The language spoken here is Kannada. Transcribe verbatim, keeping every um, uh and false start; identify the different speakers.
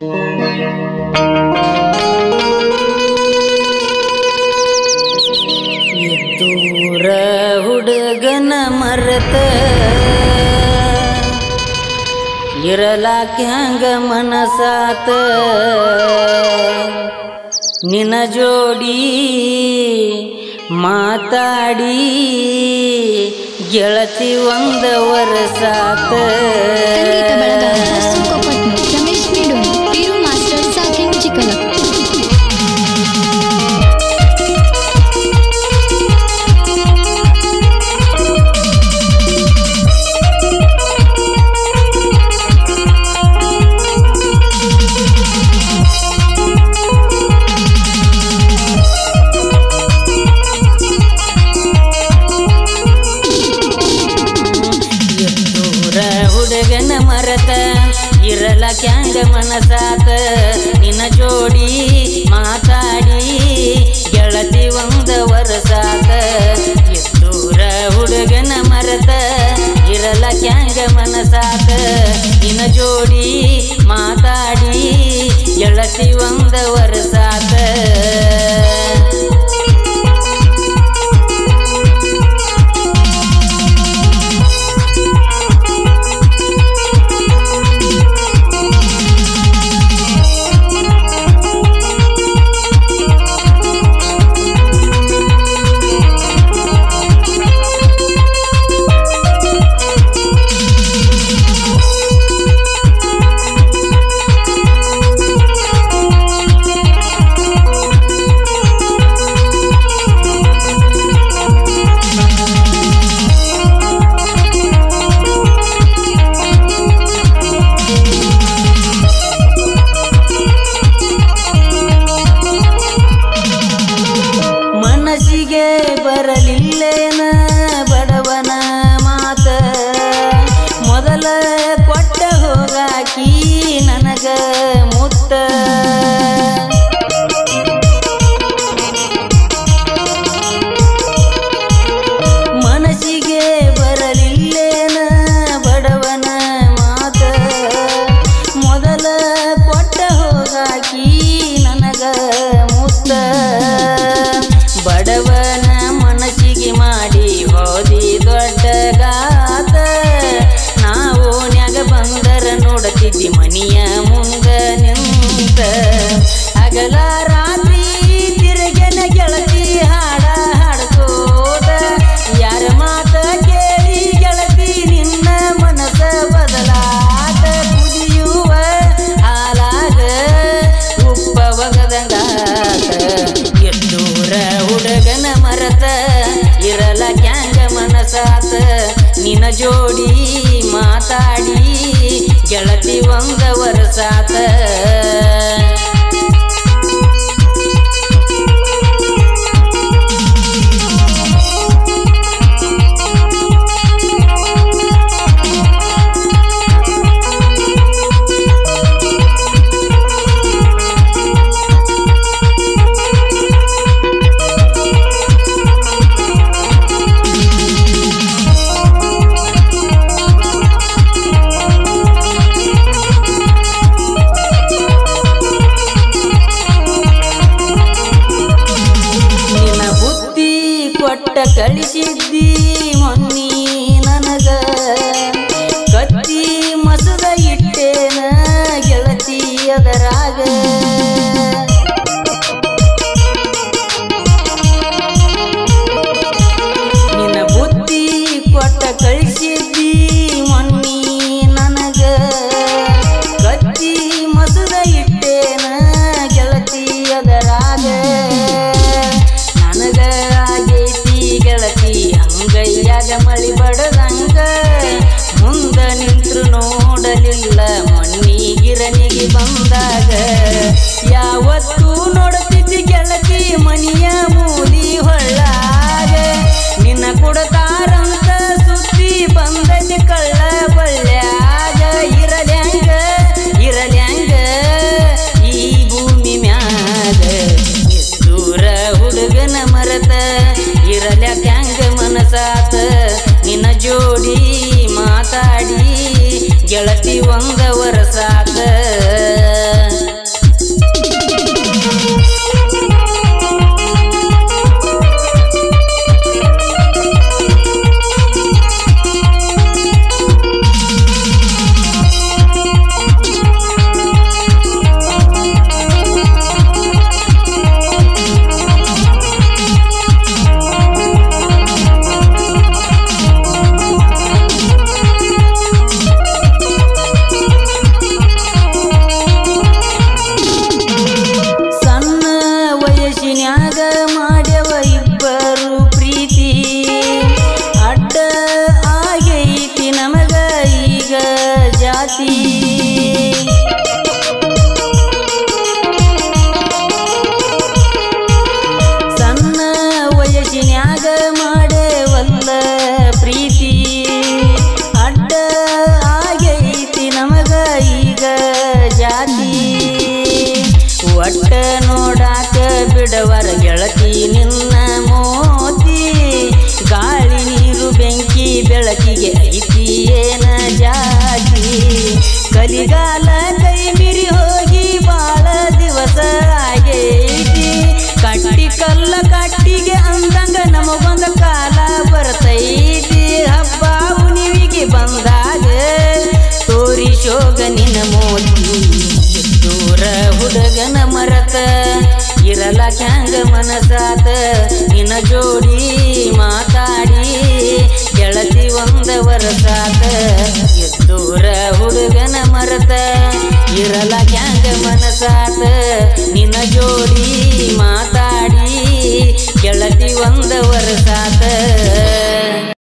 Speaker 1: ದೂರ ಹುಡುಗನ ಮರೆತ ಇರಲಾಕ್ಯಾಂಗ ಮನಸಾತ ನಿನ ಜೋಡಿ ಮಾತಾಡಿ ಗೆಳತಿ ಒಂದ ವರ್ಷಾತ.
Speaker 2: ಸಂಗೀತ ಬೆಳಗಾವಿ ರಮೇಶ್ ಮೇಡೋಣಿ ಪೀರು ಮಾಸ್ಟರ್ ಸಾಕಿನ್ ಚಿಕ್ಕಲ.
Speaker 1: ಹುಡುಗನ ಮರೆತ ಇರಲಾಕ್ಯಾಂಗ ಮನಸಾತ ನಿನ ಜೋಡಿ ಮಾತಾಡಿ ಗೆಳತಿ ಒಂದ ವರ್ಷಾತ. ಎದ್ದೂರ ಹುಡುಗನ ಮರೆತ ಇರಲಾಕ್ಯಾಂಗ ಮನಸಾತ ನಿನ ಜೋಡಿ ಮಾತಾಡಿ ಗೆಳತಿ ಒಂದ ವರ್ಷಾತ. ಮನಸ್ಸಿಗೆ ಬರಲಿಲ್ಲೇನ ಬಡವನ ಮಾತ ಮೊದಲ ಕೊಟ್ಟ ಹೋಗಾಕಿ ನನಗ ಮುತ್ತ. ಮನಸ್ಸಿಗೆ ಬರಲಿಲ್ಲೇನ ಬಡವನ ಮಾತ ಮೊದಲ ಕೊಟ್ಟ ಹೋಗಾಕಿ ನನಗ ಮುತ್ತ. ಬಡವನ ಮನಸ್ಸಿಗೆ ಮಾಡಿ ಹೋದಿ ದೊಡ್ಡ ಗಾತ ನಾವು ನ್ಯಾಗ ಬಂದರ ನೋಡುತ್ತಿದ್ದಿ ಮನಿಯ ಮುಂದ ನಿಂತ. ಹಗಲ ರಾತ್ರಿ ತಿರುಗನ ಗೆಳತಿ ಹಾಡ ಹಾಡ್ಕೋದ ಯಾರ ಮಾತ ಕೇಳಿ ಗೆಳತಿ ನಿನ್ನ ಮನಸ ಬದಲಾತ. ಕುದಿಯುವ ಹಾಲಾಗ ಉಪ್ಪ ಒಗದಂಗಾತ. ಎದ್ದೂರ ಹುಡುಗನ ಮರೆತ ಇರಲಾಕ್ಯಾಂಗ ಮನಸಾತ ನಿನ ಜೋಡಿ ಮಾತಾಡಿ ಗೆಳತಿ ಒಂದ ವರ್ಷಾತ. ಕೊಟ್ಟ ಕಳಿಸಿದ್ದಿ ಮೊನ್ನಿ ನನಗ ಕತ್ತಿ ಮಸದ ಇಟ್ಟೇನ ಗೆಳತಿ ಅದರಾಗ. ನಿನ್ನ ಬುದ್ಧಿ ಕೊಟ್ಟ ಕಳಿಸಿದ್ದಿ ಮೊನ್ನಿ ನನಗ ಕತ್ತಿ ಮಸದ ಇಟ್ಟೇನ ಗೆಳತಿ ಅದರಾಗ. ನನಗ ಆಗೈತಿ ಗೆಳತಿ ಅಂಗೈಯಾಗ ಮಳಿ ಬಡದಂಗ ಮುಂದ ನಿಂತ್ರು ನೋಡಲಿಲ್ಲ ಮೊನ್ನಿ ಗಿರನಿಗೆ ಬಂದಾಗ. ಯಾವತ್ತೂ ನೋಡುತ್ತಿದ್ದಿ ಗೆಳತಿ ಮನಿಯ ಮೂಲಿ ಹೊಳ್ಳಾಗ ನಿನ್ನ ಕೊಡತಾರಂತ ಸುದ್ದಿ ಬಂದೈತಿ ಕಳ್ಳ ಬಳ್ಳ್ಯಾಗ. ಇರಲ್ಯಾಂಗ ಇರಲ್ಯಾಂಗ ಈ ಭೂಮಿ ಮ್ಯಾಗ ಎದ್ದೂರ ಹುಡುಗನ ಮರೆತ ಇರಲಾಕ್ಯಾಂಗ ಮನಸಾತ ನಿನ ಜೋಡಿ ಮಾತಾಡಿ ಗೆಳತಿ ಒಂದ ವರ್ಷಾತ. ಒಟ್ಟ ನೋಡಾಕ ಬಿಡವರ ಗೆಳತಿ ನಿನ್ನ ಮೋತಿ ಗಾಳಿ ನೀರು ಬೆಂಕಿ ಬೆಳಕಿಗೆ ಐತಿ ಏನ ಜಾತಿ ಕಲಿಗಾಲ ಕೈ ಮೀರಿ ಹೋಗಿ ಬಾಳ ದಿವಸ ಆಗೈತಿ ಕಟ್ಟಿ ಕಲ್ಲ ಕಟ್ಟಿಗೆ ಅಂದಂಗ ನಮಗೊಂದ ಕಾಲ ಬರ್ತೈತಿ ಹಬ್ಬ ಹುಣಿವಿಗೆ ಬಂದಾಗ ತೋರಿಸೋಗ ನಿನ್ನ ಮೋತಿ ದೂರ ಹುಡುಗನ ಮರತ ಇರಲ ಕ್ಯಾಂಗ ಮನಸಾತ ನಿನ್ನ ಜೋಡಿ ಮಾತಾಡಿ ಗೆಳತಿ ಒಂದ ವರ್ಷಾತ ಎದ್ದೂರ ಹುಡುಗನ ಮರತ ಇರಲ ಕ್ಯಾಂಗ ಮನಸಾತ ನಿನ್ನ ಜೋಡಿ ಮಾತಾಡಿ ಗೆಳತಿ ಒಂದ ವರ್ಷಾತ